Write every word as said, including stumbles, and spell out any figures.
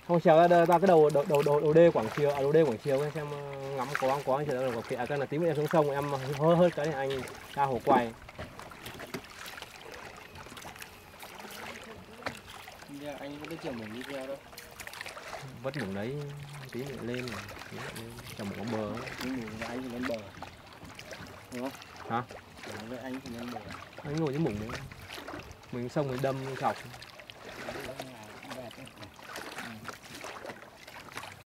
Không trèo ra, ra cái đầu đầu đầu đầu, đầu đê Quảng Chiều, à đầu đê Quảng Chiều xem ngắm có ăn có chờ đâu kệ cái là tí nữa em xuống sông em hơi hơi cái này anh ra hồ quay. Anh có biết chồng mình đi theo đâu. Vất mủng đấy tí nữa lên chồng một bờ. Anh ngủ với anh thì lên bờ. Đúng không? Hả? Với anh thì lên bờ. Anh ngồi với mủng đấy. Mình sông mình đâm chọc.